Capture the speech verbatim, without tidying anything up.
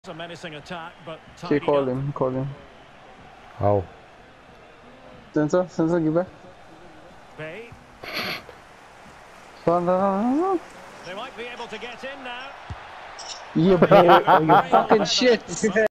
A menacing attack, but Okay, call him, call him. How? Sensor, sensor, give back. Bay. No, no, no, no. They might be able to get in now. Yeah, bro, you fucking shit.